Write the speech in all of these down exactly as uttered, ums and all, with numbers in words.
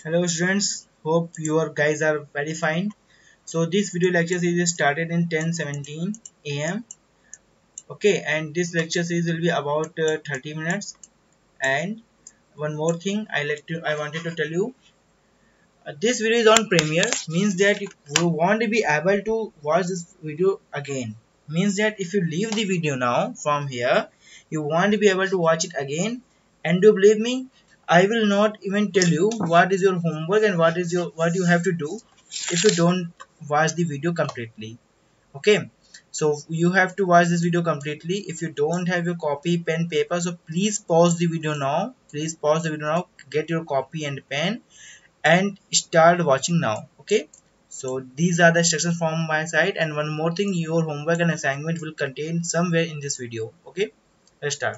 Hello students, hope your guys are very fine. So this video lecture series is started in ten seventeen A M. Okay, and this lecture series will be about uh, thirty minutes. And one more thing I like to I wanted to tell you, uh, this video is on Premiere, means that if you want to be able to watch this video again. Means that if you leave the video now from here, you want to be able to watch it again. And do believe me, I will not even tell you what is your homework and what is your what you have to do if you don't watch the video completely. Okay, so you have to watch this video completely. If you don't have your copy, pen, paper, so please pause the video now. Please pause the video now. Get your copy and pen and start watching now. Okay, so these are the instructions from my side, and one more thing, your homework and assignment will contain somewhere in this video. Okay, let's start.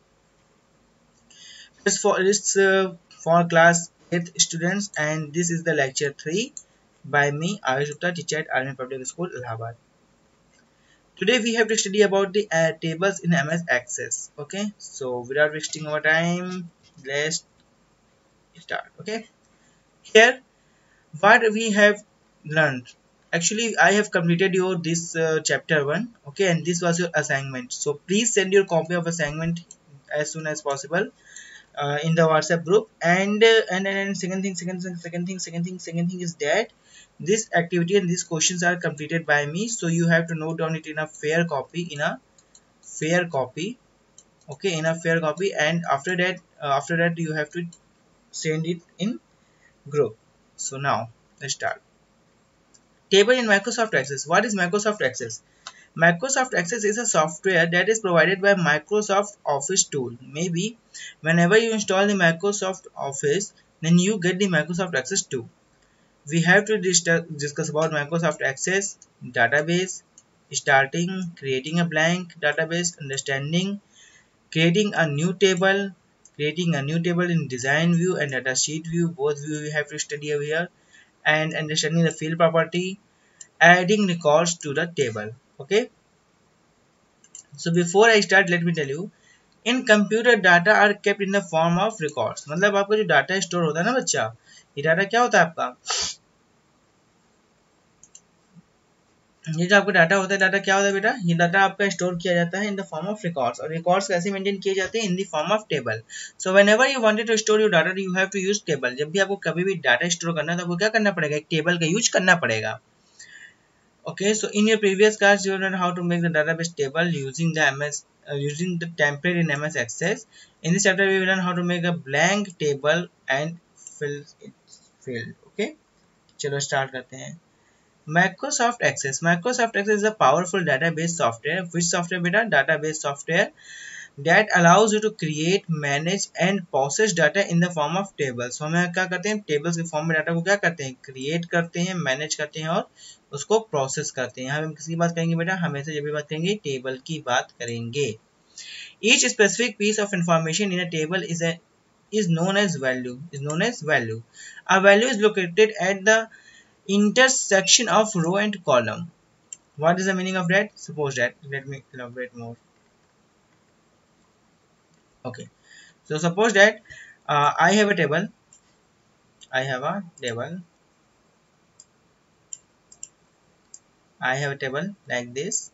It's for it's uh, for class eighth students, and this is the lecture three by me, Ayush Gupta, teacher at Army Public School, Allahabad. Today we have to study about the uh, tables in M S Access. Okay, so without wasting our time, let's start. Okay, here what we have learned. Actually, I have completed your this uh, chapter one. Okay, and this was your assignment, so please send your copy of assignment as soon as possible uh, in the WhatsApp group. And uh, and and second thing second thing second thing second thing second thing is that this activity and these questions are completed by me, so you have to note down it in a fair copy in a fair copy okay, in a fair copy. And after that uh, after that you have to send it in group. So now let's start. Table in Microsoft Access. What is Microsoft Access? Microsoft Access is a software that is provided by Microsoft Office tool. Maybe whenever you install the Microsoft Office, then you get the Microsoft Access too. We have to dis discuss about Microsoft Access, database, starting, creating a blank database, understanding, creating a new table, creating a new table in design view and data sheet view. Both view we have to study over here, and understanding the field property, adding records to the table. Okay, so before I start, let me tell you, in computer data are kept in the form of records. मतलब आपका जो data store होता है ना बच्चा, ये data क्या होता है आपका, ये जो आपका डाटा होता है, डाटा क्या होता है बेटा, ये डाटा आपका स्टोर किया जाता है in the form of records. और रिकॉर्ड्स कैसे मेंटेन किए जाते हैं, in the form of table. So whenever you wanted to store your data you have to use table. जब भी आपको कभी भी डाटा स्टोर करना है तो आपको क्या करना पड़ेगा, एक टेबल का यूज करना पड़ेगा. Okay, so in your previous class you learned how to make the database table using the M S uh, using the template in M S Access. In this chapter we will learn how to make a blank table and fill its field. Okay, चलो start करते हैं. Microsoft Access. Microsoft Access is a powerful database software. Which software बेटा, database software that allows you to create, manage and process data in the form of tables. So हमें क्या करते हैं, tables के form में data को क्या करते हैं, create करते हैं, manage करते हैं और उसको process करते हैं. यहाँ हम किसकी बात करेंगे बेटा, हमेशा जब भी बात करेंगे table की बात करेंगे. Each specific piece of information in a table is a is known as value. Is known as value. A value is located at the intersection of row and column. What is the meaning of that? Suppose that, let me elaborate more. Okay, so suppose that uh, I have a table I have a table I have a table like this,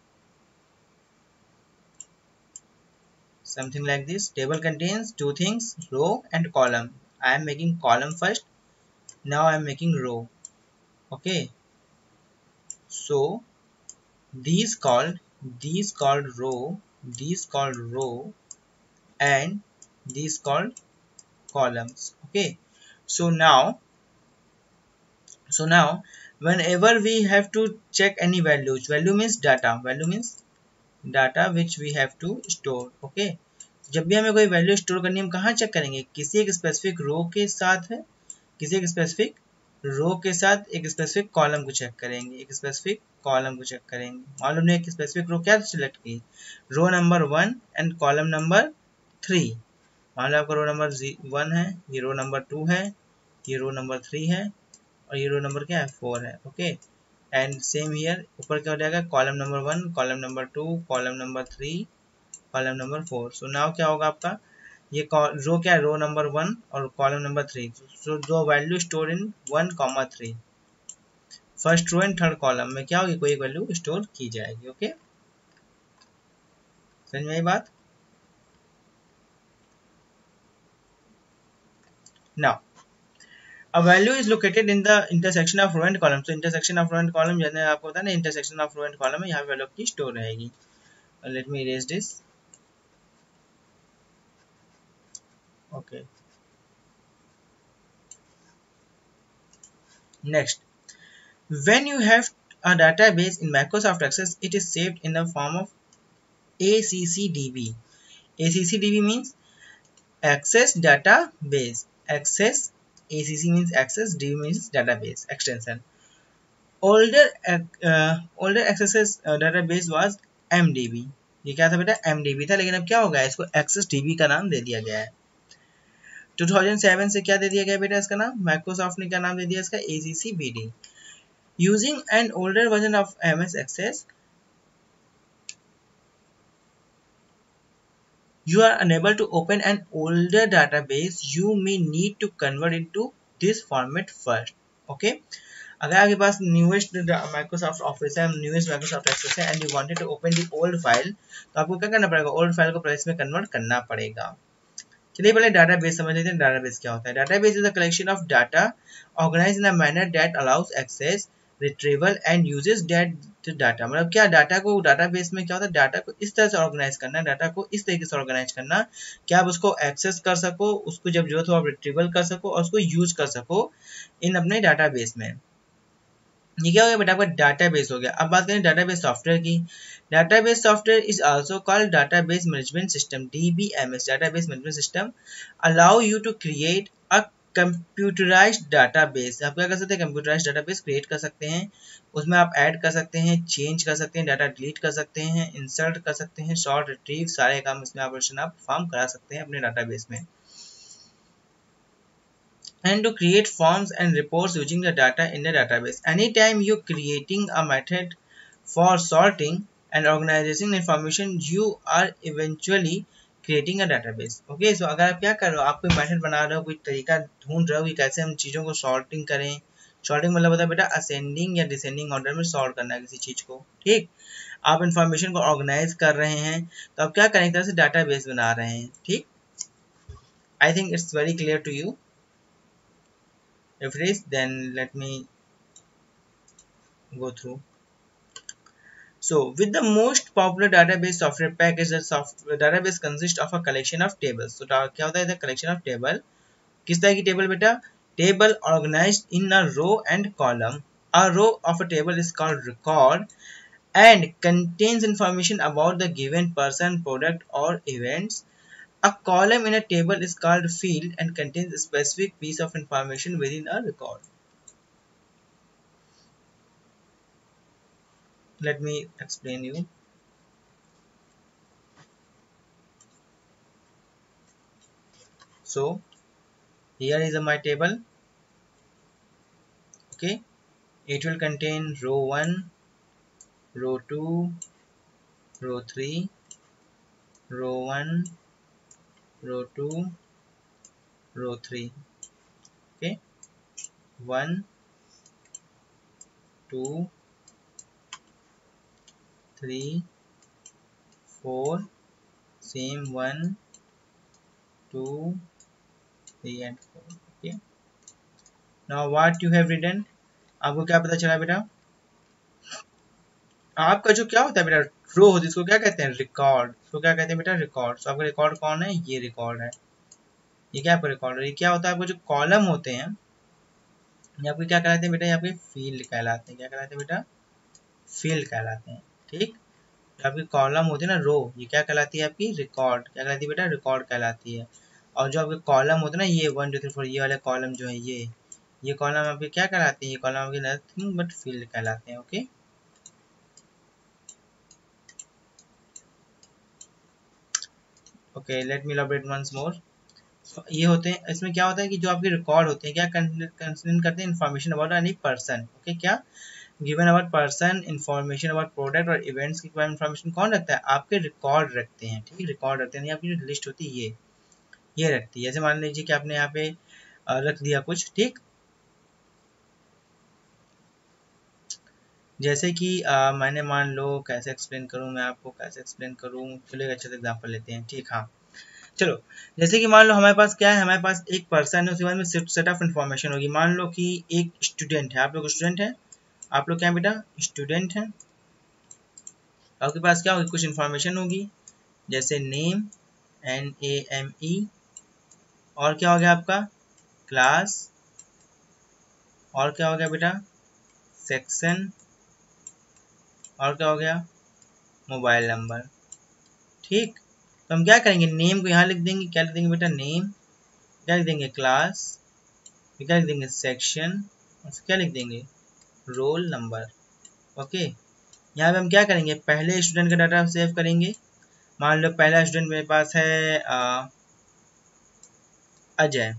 something like this. Table contains two things, row and column. I am making column first, now I am making row. Okay, so these called these called row, these called row and these called columns. Okay, so now so now whenever we have to check any values, value means data, value means data which we have to store. Okay, जब भी हमें कोई value store करनी है हम कहाँ check करेंगे, किसी एक स्पेसिफिक रो के साथ है, किसी एक स्पेसिफिक रो के साथ एक स्पेसिफिक कॉलम को चेक करेंगे, एक स्पेसिफिक कॉलम को चेक करेंगे. मालूम नहीं एक स्पेसिफिक रो क्या सिलेक्ट की, row number one and column number three. मान लो आपका रो नंबर वन है, ये रो नंबर टू है, ये रो नंबर थ्री है और ये रो नंबर क्या है, फोर है. ओके, एंड सेम हियर ऊपर क्या हो जाएगा, column number one, column number two, column number three, column number four. So now क्या होगा आपका, ये रो क्या है, रो नंबर वन और कॉलम नंबर थ्री, सो दो value store in one comma three, first row and third column में क्या होगी, कोई वैल्यू स्टोर की जाएगी। ओके, समझ में आई बात। Now a value is located in the intersection of row and column, so intersection of row and column जैसे आपको होता है ना, intersection of row and column में यहाँ पे वैल्यू की स्टोर रहेगी। let me erase this। okay, next, when you have a database in Microsoft Access, it is saved in the form of A C C D B. A C C D B means Access Database. Access, A C C means Access, D B means Database extension. Older uh, older Access uh, database was M D B. ये क्या था बेटा, M D B था, लेकिन अब क्या हो गया, इसको Access D B का नाम दे दिया गया है। दो हज़ार सात से क्या दे दिया गया बेटा, इसका नाम माइक्रोसॉफ्ट ने क्या नाम दे दिया इसका, A C C B D. Using an older version of M S Access, you are unable to open an older database. You may need to convert it to this format first. Okay, अगर आपके पास newest Microsoft Office है, newest Microsoft Access है, and you wanted to open the old file, तो आपको क्या करना पड़ेगा, old file को पहले इसमें convert करना पड़ेगा। चलिए पहले database समझ लेते हैं। database क्या होता है। database is a collection of data organized in a manner that allows access, retrieval and uses that data। मतलब क्या, डाटा को database में क्या होता है, डाटा को इस तरह से ऑर्गेनाइज करना, डाटा को इस तरीके से ऑर्गेनाइज करना कि आप उसको एक्सेस कर सको, उसको जब जरूरत हो आप रिट्रीवल कर सको और उसको यूज कर सको इन अपने डाटाबेस में। ये क्या हो गया बेटा, आपका डाटाबेस हो गया। अब बात करें डाटाबेस सॉफ्टवेयर की। Database software is also called database management system, D B M S, database management system allow you to create a computerised database. आप क्या कर सकते हैं, कंप्यूटराइज्ड डाटाबेस क्रिएट कर सकते हैं, उसमें आप ऐड कर सकते हैं, चेंज कर सकते हैं, डाटा डिलीट कर सकते हैं, इंसर्ट कर सकते हैं, शॉर्ट रिट्रीव, सारे काम इसमें ऑपरेशन आप परफॉर्म करा सकते हैं अपने डाटाबेस में। And to create forms and reports using the data in the database. Anytime you're creating a method for sorting and organizing information, you are eventually creating a database. Okay, so अगर आप क्या कर रहे हो, आप कोई method बना रहे हो, कोई तरीका ढूंढ रहे हो कि कैसे हम चीज़ों को सॉर्टिंग करें। सॉर्टिंग मतलब होता है बेटा असेंडिंग या डिसेंडिंग ऑर्डर में सॉर्ट करना है किसी चीज़ को। ठीक, आप इंफॉर्मेशन को ऑर्गेनाइज कर रहे हैं, तो आप क्या करें, एक तरह से डाटाबेस बना रहे हैं। ठीक, I think it's very clear to you. If it is, then let me go through. So with the most popular database software package, the software database consists of a collection of tables. So क्या होता है, the collection of table, किस तरह की table बेटा, table organized in a row and column. A row of a table is called record and contains information about the given person, product or events. A column in a table is called field and contains a specific piece of information within a record. Let me explain you. So here is my table. Okay, it will contain row one, row two, row three, row one, row two, row three. Okay, one, two, three, four, same one, two, three and four. Okay, now what you have written, आपको क्या पता चला बेटा, आपका जो क्या होता है बेटा, रो होती है, इसको क्या कहते हैं, रिकॉर्ड। तो क्या कहते हैं बेटा, रिकॉर्ड। तो आपका रिकॉर्ड कौन है, ये रिकॉर्ड है। ये क्या आपका रिकॉर्ड है, ये क्या होता है, आपको जो कॉलम होते हैं ये आपके क्या कहलाते हैं बेटा, ये आपके फील्ड कहलाते हैं। क्या कहलाते हैं बेटा, फील्ड कहलाते हैं। ठीक, जो आपकी कॉलम होती है ना, रो, ये क्या कहलाती है आपकी, रिकॉर्ड। क्या कहलाती है बेटा, रिकॉर्ड कहलाती है। और जो आपके कॉलम होते हैं ना, ये वन टू थ्री फोर, ये वाले कॉलम जो है, ये ये कॉलम आपके क्या कहलाते हैं, ये कॉलम आपके नथिंग बट फील्ड कहलाते हैं। Okay, okay, let me elaborate once more. ये होते हैं, इसमें क्या होता है कि जो आपके रिकॉर्ड होते हैं क्या कंसिडर करते हैं, information about any person. Okay, क्या given about person, information about product और इवेंट्स की इन्फॉर्मेशन कौन रखता है, आपके रिकॉर्ड रखते हैं। ठीक, रिकॉर्ड रखते हैं, आपकी जो लिस्ट होती है ये। ये रखती है। जैसे मान लीजिए कि आपने यहाँ पे रख दिया कुछ, ठीक, जैसे कि आ, मैंने मान लो, कैसे एक्सप्लेन करूँ मैं आपको, कैसे एक्सप्लेन करूँ, चलो एक अच्छा एग्जाम्पल लेते हैं, ठीक, हाँ चलो। जैसे कि मान लो हमारे पास क्या है, हमारे पास एक पर्सन है, उसके बाद में सेट ऑफ इन्फॉर्मेशन होगी। मान लो कि एक स्टूडेंट है, आप लोग स्टूडेंट हैं, आप लोग क्या है बेटा, स्टूडेंट हैं। आपके पास क्या होगी, कुछ इन्फॉर्मेशन होगी, जैसे name, N A M E, और क्या हो गया आपका क्लास, और क्या हो गया बेटा सेक्शन, और क्या हो गया मोबाइल नंबर, ठीक। तो हम क्या करेंगे, नेम को यहाँ लिख देंगे, क्या लिख देंगे बेटा नेम, क्या लिख देंगे क्लास, क्या लिख देंगे सेक्शन, और क्या लिख देंगे रोल नंबर। ओके, यहाँ पे हम क्या करेंगे, पहले स्टूडेंट का डाटा सेव करेंगे। मान लो पहला स्टूडेंट मेरे पास है आ, अजय,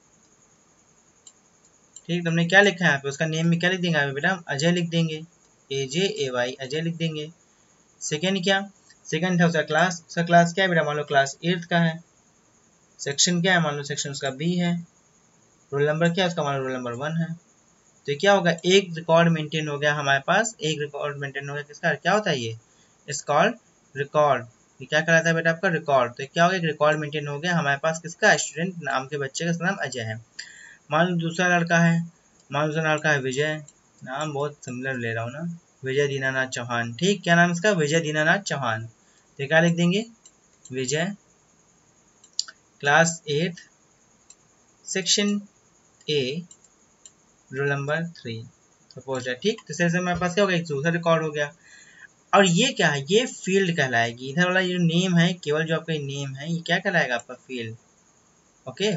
ठीक। तो हमने क्या लिखा है यहाँ पे, उसका नेम में क्या लिख देंगे यहाँ पे बेटा, हम अजय लिख देंगे, ए जे ए वाई अजय लिख देंगे। सेकेंड क्या, सेकेंड था उसका क्लास, उसका क्लास क्या है बेटा, मान लो क्लास एट्थ का है। सेक्शन क्या है, मान लो सेक्शन उसका बी है। रोल नंबर क्या है उसका, मान लो रोल नंबर वन है। तो क्या होगा, एक रिकॉर्ड मेंटेन हो गया हमारे पास, एक रिकॉर्ड मेंटेन हो गया, किसका, क्या होता है ये, इस कॉल्ड रिकॉर्ड। ये क्या कहलाता है बेटा आपका रिकॉर्ड। तो क्या होगा, एक रिकॉर्ड मेंटेन हो गया हमारे पास, किसका, स्टूडेंट नाम के बच्चे का, इसका नाम अजय है। मान लो दूसरा लड़का है, मान लो दूसरा लड़का है विजय, नाम बहुत सिमिलर ले रहा हूँ ना, विजय दीनानाथ चौहान, ठीक। क्या नाम इसका, विजय दीनानाथ चौहान। तो क्या लिख देंगे, Vijay class eight section A roll number three suppose है, ठीक। तो जैसे हमारे पास क्या हो गया, एक दूसरा रिकॉर्ड हो गया। और ये क्या है, ये फील्ड कहलाएगी। इधर वाला जो नेम है, केवल जो आपका नेम है, ये क्या कहलाएगा आपका फील्ड। ओके,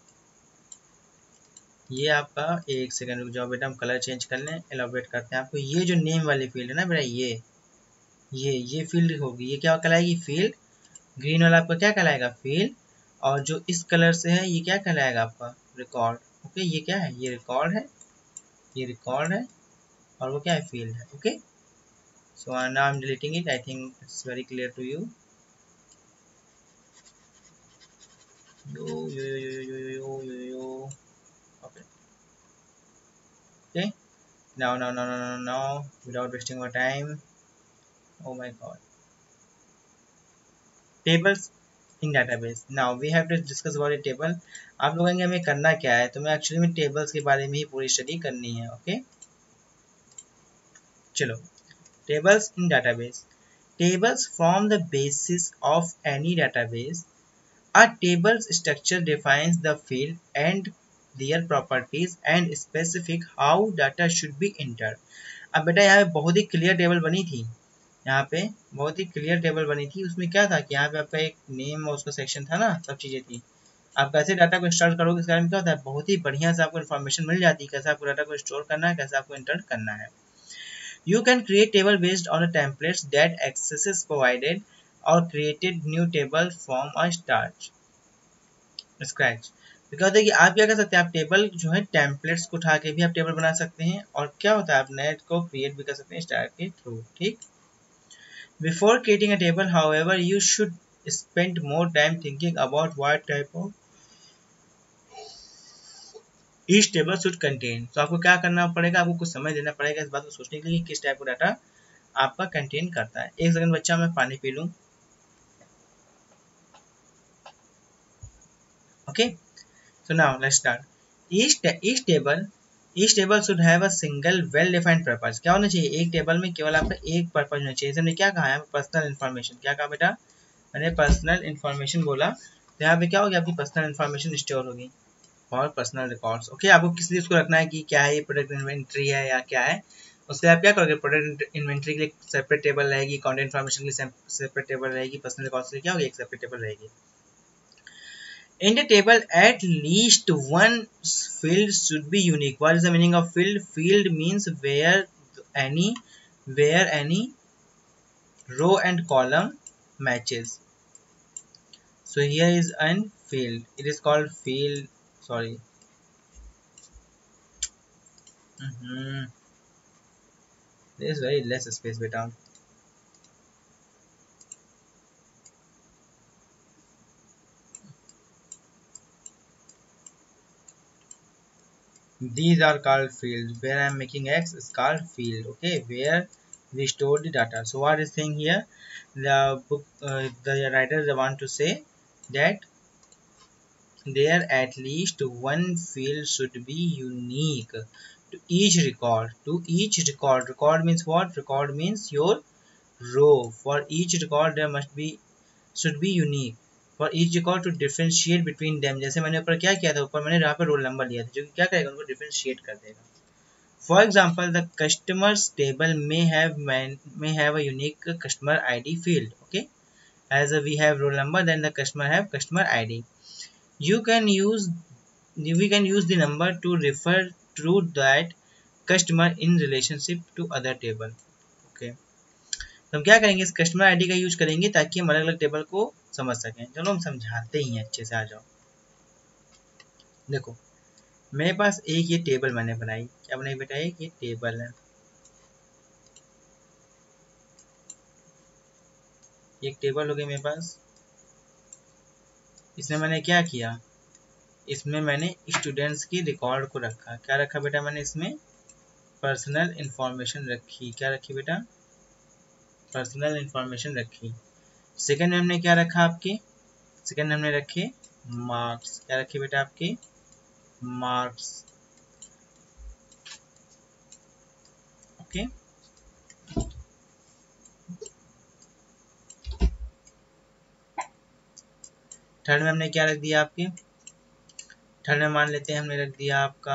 ये आपका, एक सेकंड रुक जाओ बेटा, हम कलर चेंज कर लें, एलोबरेट करते हैं आपको। ये जो नेम वाली फील्ड है ना बेटा, ये ये ये फील्ड होगी, ये क्या कहलाएगी फील्ड। ग्रीन वाला आपका क्या कहलाएगा फील्ड, और जो इस कलर से है ये क्या कहलाएगा आपका रिकॉर्ड। ओके, ये क्या है, ये रिकॉर्ड है, ये रिकॉर्ड है, और वो क्या है फील्ड है। Okay, so uh, now I'm deleting it. I think it's very clear to you. Yo yo yo yo yo yo yo yo. Okay. Okay. Now now now now now now. Without wasting more time. Oh my God. Tables in database. Now we have to discuss about a table. आप लोग कहेंगे हमें करना क्या है, तो मैं actually में टेबल्स के बारे में ही पूरी स्टडी करनी है। ओके, चलो, tables in database. Tables form the basis of any database. A table's structure defines the field and their properties and specific how data should be entered. अब बेटा यहाँ पे बहुत ही क्लियर टेबल बनी थी, यहाँ पे बहुत ही क्लियर टेबल बनी थी। उसमें क्या था कि यहाँ पे आपका एक नेम और उसका सेक्शन था ना, सब चीज़ें थी। आप कैसे डाटा को स्टोर करोगे, इसके बारे में क्या होता है, बहुत ही बढ़िया से आपको इन्फॉर्मेशन मिल जाती है, कैसे आपको डाटा को स्टोर करना है, कैसे आपको एंटर करना है। You can create table based on the templates that access provided or created new table from a start. Scratch. तो क्या होता है कि आप क्या कर सकते हैं, आप टेबल जो है टेम्पलेट्स को उठा के भी आप टेबल बना सकते हैं, और क्या होता है आप नेट को क्रिएट भी कर सकते हैं स्टार के थ्रू, ठीक। Before creating a table however you should spend more time thinking about what type of each table should contain. तो आपको क्या करना पड़ेगा, आपको कुछ समय देना पड़ेगा इस बात को सोचने के लिए किस टाइप का डाटा आपका कंटेन करता है। एक सेकंड बच्चा, मैं पानी पी लूँ। Okay, so now let's start. each each table each table should have a single well defined purpose. क्या होना चाहिए, एक टेबल में केवल आपका एक पर्पज होना चाहिए। हमने क्या कहा है, पर्सनल इन्फॉर्मेशन। क्या कहा बेटा, मैंने पर्सनल इन्फॉर्मेशन बोला, तो यहाँ पे क्या होगी, आपकी पर्सनल इन्फॉर्मेशन स्टोर होगी और पर्सनल रिकॉर्ड्स। ओके, आपको किस लिए उसको रखना है कि क्या है, ये प्रोडक्ट इन्वेंट्री है या क्या है, उसके लिए आप क्या करोगे, प्रोडक्ट इन्वेंट्री के लिए सेपरेट टेबल रहेगी, अकाउंट इन्फॉर्मेशन के लिए सेपरेट टेबल रहेगी, पर्सनल रिकॉर्ड्स के लिए क्या होगी, एक सेपरेट टेबल रहेगी। In the table, at least one field should be unique. What is the meaning of field? Field means where any where any row and column matches. So here is an field. It is called field. Sorry. Mm-hmm. There is very less space, beta. These are called fields. Where I am making X is called field. Okay, where we store the data. So what is saying here? The book, uh, the writers want to say that there at least one field should be unique to each record. To each record. Record means what? Record means your row. For each record there must be should be unique. For each record to differentiate between them. जैसे मैंने ऊपर क्या किया था, ऊपर मैंने यहाँ पे रोल नंबर लिया था, जो कि क्या करेगा, उनको differentiate कर देगा. For example, the customers table may have man, may have a unique customer I D field. Okay, as we have roll number, then the customer have customer I D. You can use we can use the number to refer to that customer in relationship to other table. Okay, तो हम क्या करेंगे, इस customer ID का use करेंगे ताकि हम अलग अलग टेबल को समझ सकें. चलो हम समझाते ही हैं अच्छे से. आ जाओ, देखो मेरे पास एक ये टेबल मैंने बनाई. क्या बनाई बेटा? एक ये टेबल है. एक टेबल हो गई मेरे पास. इसमें मैंने क्या किया, इसमें मैंने स्टूडेंट्स की रिकॉर्ड को रखा. क्या रखा बेटा मैंने इसमें? पर्सनल इंफॉर्मेशन रखी. क्या रखी बेटा? पर्सनल इंफॉर्मेशन रखी. सेकंड में हमने क्या रखा आपके? सेकंड में हमने रखे मार्क्स. क्या रखे बेटा आपके? मार्क्स. ओके, थर्ड में हमने क्या रख दिया आपके? थर्ड में मान लेते हैं हमने रख दिया आपका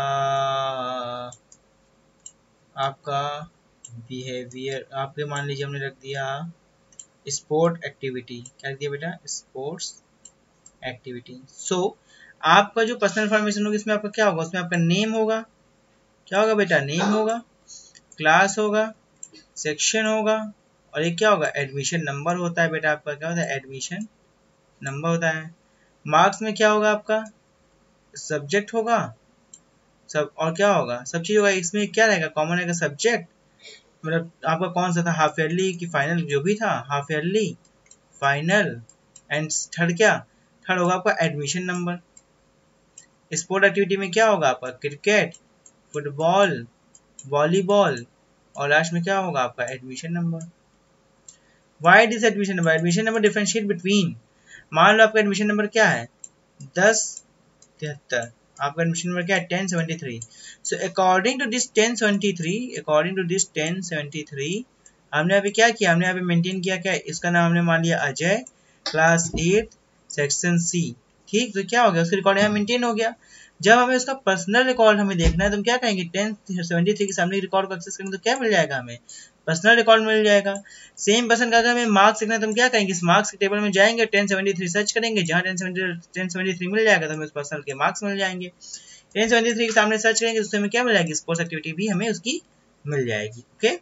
आपका बिहेवियर. आपके मान लीजिए हमने रख दिया स्पोर्ट एक्टिविटी. क्या रख दिया बेटा? Sports activity. सो आपका जो पर्सनल इंफॉर्मेशन होगी इसमें आपका क्या होगा? उसमें आपका नेम होगा. क्या होगा बेटा? नेम होगा, क्लास होगा, सेक्शन होगा, और एक क्या होगा? एडमिशन नंबर होता है बेटा आपका. क्या होता है? एडमिशन नंबर होता है. मार्क्स में क्या होगा आपका? सब्जेक्ट होगा सब, और क्या होगा? सब चीज होगा. इसमें क्या रहेगा? कॉमन रहेगा सब्जेक्ट, मतलब आपका कौन सा था, हाफ ईयरली की फाइनल, जो भी था, half yearly, final. And third क्या? थर्ड होगा आपका एडमिशन नंबर. स्पोर्ट एक्टिविटी में क्या होगा आपका? क्रिकेट, फुटबॉल, वॉलीबॉल, और लास्ट में क्या होगा आपका? Admission number. Why this admission number? Admission number differentiate between. मान लो आपका एडमिशन नंबर क्या है? दस तिहत्तर. आपका एडमिशन नंबर क्या है? Ten seventy three. So according to this ten seventy three, according to this ten seventy three, हमने अभी क्या किया? हमने अभी मेंटेन किया क्या? इसका नाम हमने मान लिया Ajay, class eight, section C. ठीक, तो क्या हो गया? उसका रिकॉर्ड यहाँ मेंटेन हो गया. जब हमें उसका पर्सनल रिकॉर्ड हमें देखना है तो हम क्या कहेंगे? टेन सेवेंटी थ्री के सामने रिकॉर्ड को एक्सेस करेंगे तो क्या मिल जाएगा? हमें पर्सनल रिकॉर्ड मिल जाएगा. सेम पर्सन का अगर हमें मार्क्स देखना है तो हम क्या कहेंगे? इस मार्क्स के टेबल में जाएंगे, टेन सेवेंटी थ्री सर्च करेंगे, जहाँ टेन सेवेंटी थ्री मिल जाएगा तो हमें उस पर्सनल के मार्क्स मिल जाएंगे. टेन सेवेंटी थ्री के सामने सर्च करेंगे तो उससे हमें क्या मिल जाएगी? स्पोर्ट्स एक्टिविटी भी हमें उसकी मिल जाएगी. ओके,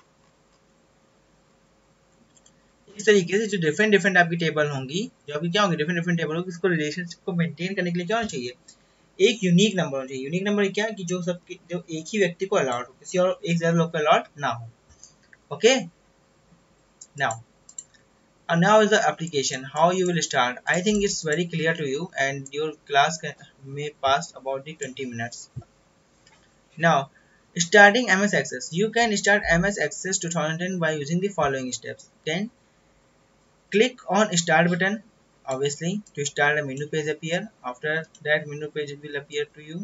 इस तरीके से जो डिफरेंट डिफरेंट आपकी टेबल होंगी, जो आपकी क्या होंगी? डिफरेंट डिफरेंट टेबल होगी. इसको रिलेशनशिप को मेंटेन करने के लिए क्या होना चाहिए? एक यूनिक नंबर होना चाहिए. यूनिक नंबर क्या? कि जो सब जो एक ही व्यक्ति को अलाउड हो, किसी और एक ज्यादा लोग को अलाउड ना हो. Okay, now and now is the application. How you will start? I think it's very clear to you, and your class can, may pass about the twenty minutes. Now, starting M S Access. You can start M S Access twenty ten by using the following steps. Then, click on Start button. Obviously, to start a menu page appear. After that, menu page will appear to you.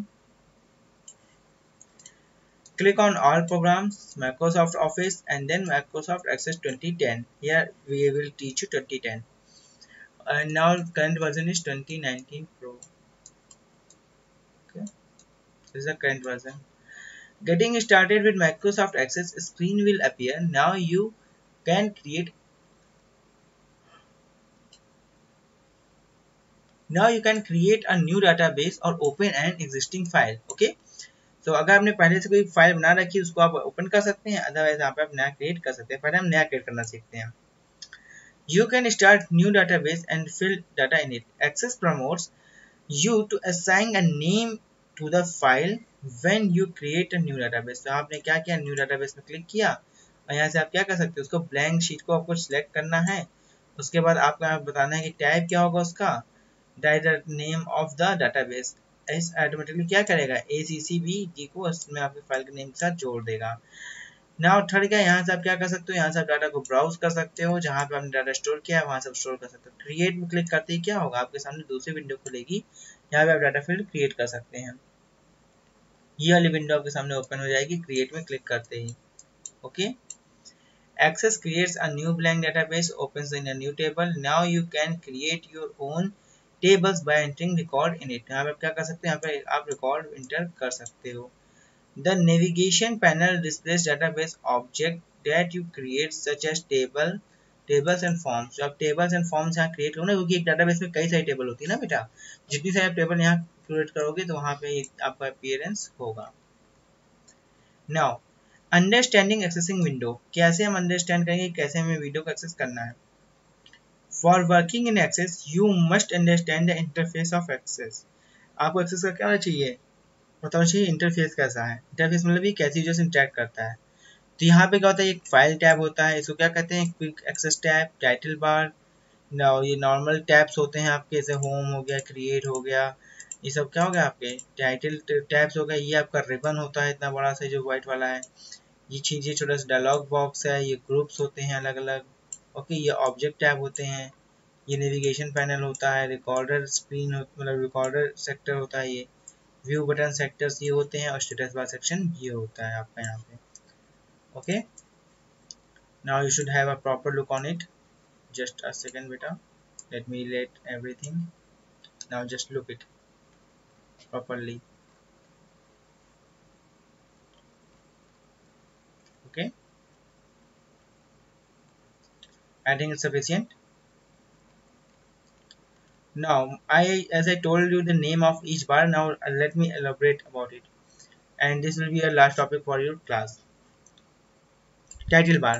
Click on all programs, Microsoft Office, and then Microsoft Access twenty ten. Here we will teach you twenty ten. And now current version is twenty nineteen Pro. Okay, this is the current version. Getting started with Microsoft Access screen will appear. Now you can create now you can create a new database or open an existing file. Okay, तो अगर आपने पहले से कोई file बना रखी है उसको आप ओपन कर सकते हैं, अदरवाइज यहाँ पे आप नया क्रिएट कर सकते हैं. पहले हम नया क्रिएट करना सीखते हैं. You can start new database and fill data in it. Access promotes you to assign a name to the file when you create a new database. तो आपने क्या किया? न्यू database में क्लिक किया और यहाँ से आप क्या कर सकते हो? उसको ब्लैंक शीट को आपको सिलेक्ट करना है. उसके बाद आपको बताना है कि टाइप क्या होगा उसका, the name of the database. एस ऑटोमेटिकली क्या करेगा, ए सी सी बी डी को इसमें आपके फाइल के नेम के साथ जोड़ देगा। नाउ थर्ड क्या, यहाँ से आप क्या कर सकते हो, यहाँ से आप डाटा को ब्राउज कर सकते हो, जहाँ पे आपने डाटा स्टोर किया है वहाँ से स्टोर कर सकते हो। क्रिएट में क्लिक करते ही क्या होगा, आपके सामने दूसरी विंडो खुलेगी, यहाँ पे आप डाटा फील्ड क्रिएट कर सकते हैं। ये वाली विंडो आपके सामने ओपन हो जाएगी क्रिएट में क्लिक करते ही। Okay, Access creates a new blank database, opens in a new table. Now you can create your own tables by entering record in it. यहाँ पे आप क्या कर सकते हैं, यहाँ पे आप record enter कर सकते हो। The navigation panel displays database object that you create such as table, tables and forms. जो आप tables and forms यहाँ create करोगे, क्योंकि एक database में कई सारी table होती है ना बेटा, जितनी सारी आप table यहाँ create करोगे तो वहाँ पे आपका appearance होगा। Now अंडरस्टैंडिंग एक्सेसिंग विंडो, कैसे हम अंडरस्टैंड करेंगे कैसे हमें वीडियो को एक्सेस करना है। For working in Access you must understand the interface of Access. आपको एक्सेस का क्या होना चाहिए, बताना चाहिए इंटरफेस कैसा है। इंटरफेस मतलब ये कैसे यूजर से इंटरेक्ट करता है। तो यहाँ पे क्या होता है, एक फाइल टैब होता है, इसको क्या कहते हैं, quick access tab, title bar. ये नॉर्मल टैब्स होते हैं आपके, जैसे होम हो गया, क्रिएट हो गया, ये सब क्या हो गया आपके टाइटल टैब्स हो गया। ये आपका रिबन होता है इतना बड़ा सा जो व्हाइट वाला है, ये चीज़ें छोटा सा डायलॉग बॉक्स है, ये ग्रुप्स होते हैं अलग अलग। ओके, ये ऑब्जेक्ट टैब होते हैं, ये नेविगेशन पैनल होता है, रिकॉर्डर स्क्रीन मतलब रिकॉर्डर सेक्टर होता है, ये व्यू बटन सेक्टर्स ये होते हैं, और स्टेटस बार सेक्शन ये होता है आपका यहाँ पे। Okay, now you should have a proper look on it. Just a second बेटा, let me let everything. Now just look it properly. Okay, I think it's sufficient. Now, I as I told you the name of each bar. Now uh, let me elaborate about it, and this will be a last topic for your class. Title bar.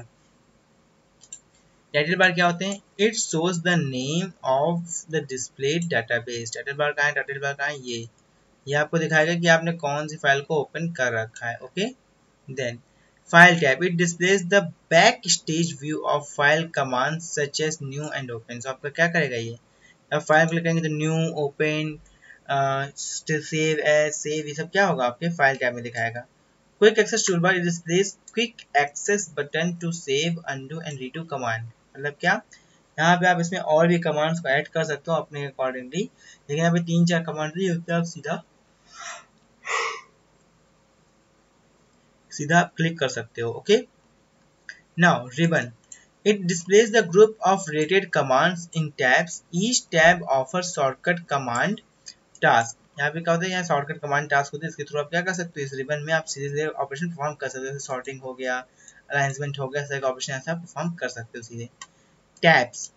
Title bar क्या होते हैं? It shows the name of the displayed database. Title bar कहाँ है? Title bar कहाँ है? ये ये आपको दिखाएगा कि आपने कौन सी फाइल को ओपन कर रखा है। Okay, then file tab. It displays the backstage view of file commands such as new and open. So आपका क्या करेगा ये? अब फाइल क्लिक करेंगे तो new, open, save as, save, ये सब क्या होगा आपके फाइल टैब में दिखाएगा। Quick access toolbar displays quick access button to save, undo and redo command. मतलब क्या, यहाँ पे आप इसमें और भी कमांड्स को ऐड कर सकते हो अपने अकॉर्डिंगली, लेकिन यहाँ पे तीन चार कमांड नहीं होते, आप सीधा सीधा क्लिक कर सकते हो। Okay, now ribbon. It displays the group of rated commands in tabs. Each tab offers shortcut command task. यहाँ पे क्या होता है, यहाँ शॉर्टकट कमांड टास्क होते हैं, इसके थ्रू आप क्या कर सकते हो, इस रिबन में आप सीधे सीधे ऑपरेशन परफॉर्म कर सकते हो, जैसे सॉर्टिंग हो गया, अलाइंसमेंट हो गया, ऐसे ऑपरेशन ऐसा आप परफॉर्म कर सकते हो सीधे। Tabs.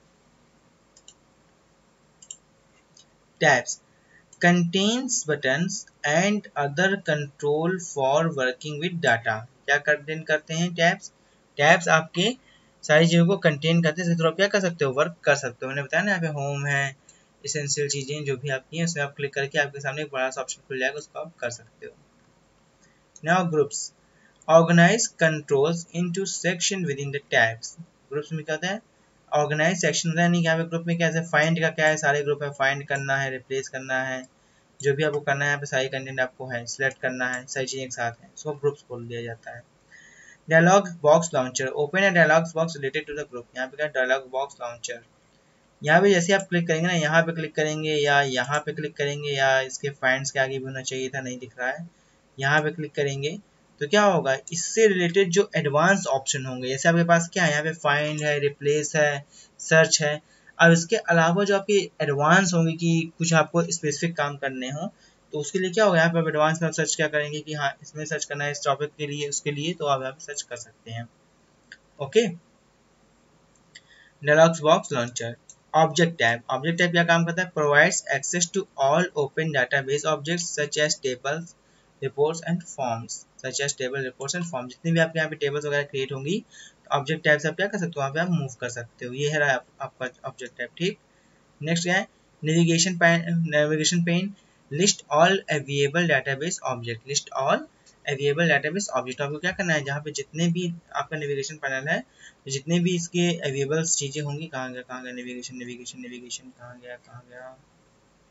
Tabs contains buttons and other control for working with data. क्या कंटेन करते हैं टैब्स? टैब्स आपके सारी चीज़ों को कंटेन करते हैं, इसके थ्रू आप क्या कर सकते हो, वर्क कर सकते हो। मैंने बताया ना, यहाँ पे होम है, इसेंशियल चीज़ें जो भी आपकी हैं उसमें आप क्लिक करके आपके सामने एक बड़ा सा ऑप्शन खुल जाएगा, उसको आप कर सकते हो। Now groups. Organize controls into section with in the tabs. Groups में क्या होता है, ऑर्गेनाइज सेक्शन होता है, यानी कि यहाँ पे ग्रुप में क्या है, फाइंड का क्या है, सारे ग्रुप है, फाइंड करना है, रिप्लेस करना है, जो भी आपको करना है, यहाँ पे सारी कंटेंट आपको है, सिलेक्ट करना है, सारी चीज़ें एक साथ हैं, उसको ग्रुप्स बोल दिया जाता है। Dialog box launcher. Open a dialog box related to the group. यहाँ पे क्या, डायलॉग बॉक्स लॉन्चर. यहाँ पे जैसे आप क्लिक करेंगे ना, यहाँ पे क्लिक करेंगे या यहाँ पे क्लिक करेंगे, या इसके फाइंड्स के आगे भी होना चाहिए था, नहीं दिख रहा है, यहाँ पे क्लिक करेंगे तो क्या होगा, इससे रिलेटेड जो एडवांस ऑप्शन होंगे, जैसे आपके पास क्या है, यहाँ पे फाइंड है, रिप्लेस है, सर्च है। अब इसके अलावा जो आपके एडवांस होंगे कि कुछ आपको स्पेसिफिक काम करने हो, तो उसके लिए क्या होगा, यहाँ पे आप एडवांस में आप सर्च क्या करेंगे कि हाँ इसमें सर्च करना है इस टॉपिक के लिए, उसके लिए तो आप यहाँ पे सर्च कर सकते हैं। Okay, dialogs box launcher. Object tab. Object tab क्या काम करता है, provides access to all open database objects such as tables, reports and forms. Such as table, reports and form. जितनी भी आपके यहाँ पे टेबल्स वगैरह क्रिएट होंगी, ऑब्जेक्ट टैब से आप क्या कर सकते हो, वहाँ पे आप मूव कर सकते हो। ये है आप, आपका ऑब्जेक्ट टैब। ठीक, नेक्स्ट क्या है, navigation pane. Navigation pane list all available database object. List all available database object. आपको क्या करना है, जहाँ पे जितने भी आपका नेविगेशन पैनल है, जितने भी इसके अवेलेबल चीज़ें होंगी, कहाँ गया कहाँ गया नेविगेशन नेविगेशन नेविगेशन कहाँ गया कहाँ गया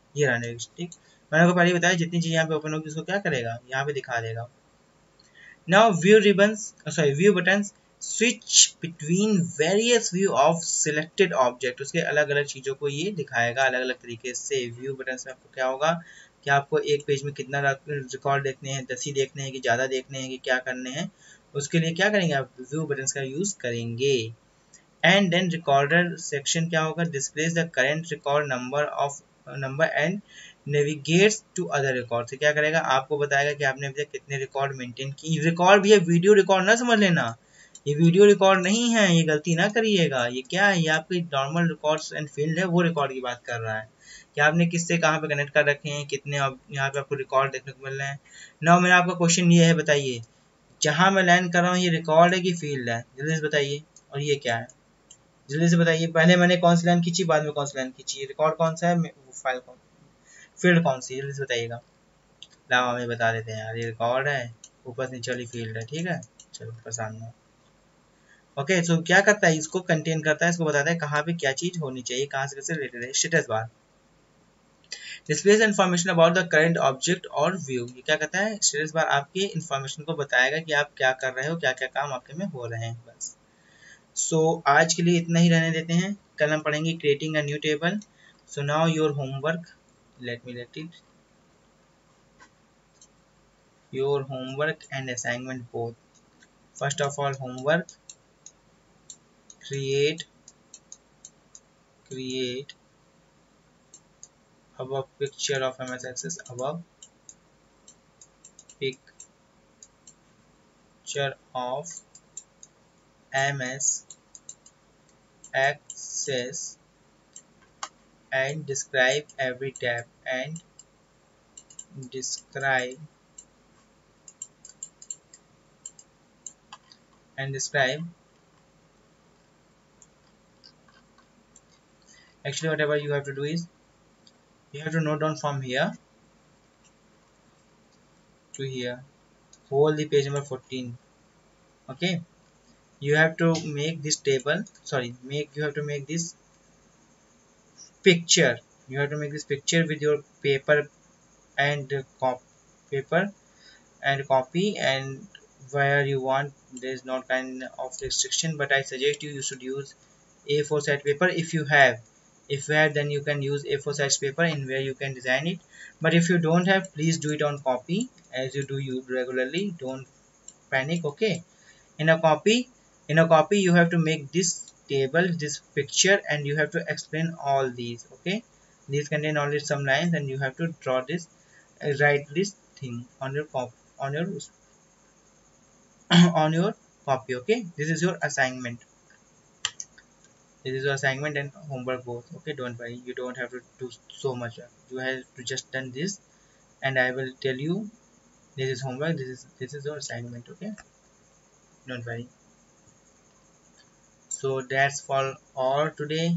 ये रहा नेक्स्ट, ठीक। मैंने आपको पहले ही बताया जितनी चीज़ यहाँ पे ओपन होगी उसको क्या करेगा, यहाँ पे दिखा देगा। Now view ribbons sorry view buttons switch between various view of selected object, उसके अलग अलग चीज़ों को ये दिखाएगा अलग अलग तरीके से। व्यू बटन्स में आपको क्या होगा कि आपको एक पेज में कितना रिकॉर्ड देखने हैं, दस ही देखने हैं कि ज़्यादा देखने हैं कि क्या करने हैं, उसके लिए क्या करेंगे आप व्यू बटन्स का यूज़ करेंगे। एंड देन रिकॉर्डर सेक्शन क्या होगा, displays the current record number of number and navigates to other record, से क्या करेगा आपको बताएगा कि आपने अभी तक कितने रिकॉर्ड मेंटेन की। रिकॉर्ड भी है, वीडियो रिकॉर्ड ना समझ लेना, ये वीडियो रिकॉर्ड नहीं है, ये गलती ना करिएगा। ये क्या है, ये आपकी नॉर्मल रिकॉर्ड्स एंड फील्ड है, वो रिकॉर्ड की बात कर रहा है कि आपने किससे कहाँ पे कनेक्ट कर रखे हैं, कितने यहाँ पे आपको रिकॉर्ड देखने को मिल रहे हैं। नाउ मेरा आपका क्वेश्चन ये है, बताइए जहाँ मैं लैंड कर रहा हूँ ये रिकॉर्ड है कि फील्ड है, जल्दी से बताइए। और ये क्या है, जल्दी से बताइए। पहले मैंने कौन सी लाइन खींची, बाद में कौन सी लाइन खींची, रिकॉर्ड कौन सा है, फाइल कौन, फील्ड कौन सी, जल्दी से बताइएगा। लाओ हमें बता देते हैं यार, ये रिकॉर्ड है, ऊपर से नीचे वाली फील्ड है, ठीक है। चलो पसंद है। ओके सो क्या करता है, इसको कंटेन करता है, इसको बताता है कहाँ पे क्या चीज होनी चाहिए, कहाँ से कैसे रिलेटेड है। Status bar displays information about the current object और व्यू, ये क्या कहता है, स्टेटस बार आपके इन्फॉर्मेशन को बताएगा कि आप क्या कर रहे हो, क्या क्या काम आपके में हो रहे हैं। बस सो so, आज के लिए इतना ही रहने देते हैं, कल हम पढ़ेंगे creating a new table. So now your homework, let me let it your homework and assignment both. First of all homework, create create above picture of M S Access, above picture of M S Access and describe every tab and describe and describe actually whatever you have to do is you have to note down from here to here, whole the page number fourteen. Okay, you have to make this table, sorry make you have to make this picture, you have to make this picture with your paper and uh, cop paper and copy, and where you want there is no kind of restriction, but I suggest you you should use A four size paper if you have. If you have, then you can use A four size paper in where you can design it, but if you don't have, please do it on copy as you do you regularly, don't panic. Okay, in a copy in a copy you have to make this table, this picture, and you have to explain all these. Okay, these contain only some lines and you have to draw this, uh, write this thing on your cop on your on your copy. Okay, this is your assignment, this is your assignment and homework both. Okay, don't worry, you don't have to do so much, you have to just done this, and I will tell you this is homework, this is this is your assignment. Okay, don't worry. So that's for all today.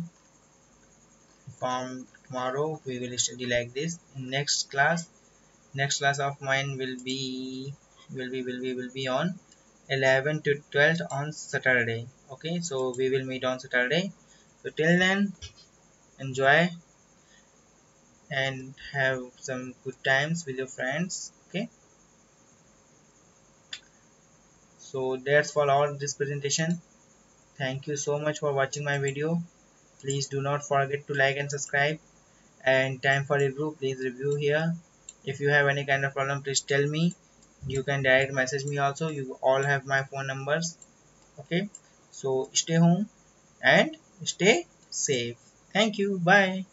From tomorrow we will study like this. In next class, next class of mine will be will be will be will be on eleven to twelve on Saturday. Okay, so we will meet on Saturday. So till then, enjoy and have some good times with your friends. Okay, so that's for all this presentation. Thank you so much for watching my video. Please do not forget to like and subscribe. And time for review, please review here. If you have any kind of problem, please tell me. You can direct message me also, you all have my phone numbers. Okay, so stay home and stay safe. Thank you, bye.